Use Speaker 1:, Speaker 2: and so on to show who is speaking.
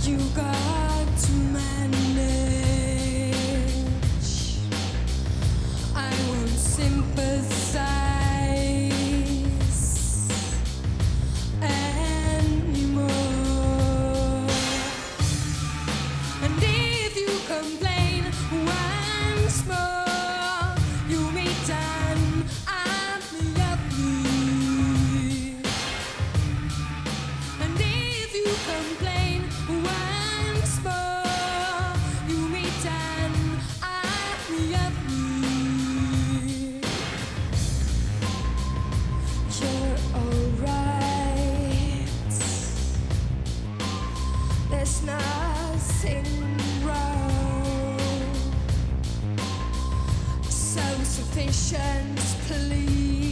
Speaker 1: You got to manage. I won't sympathize anymore. And if you complain once more, you may done I'm lovely. And if you complain once more, you may done I'm lovely. You're alright. There's nothing wrong. Self-sufficient, please.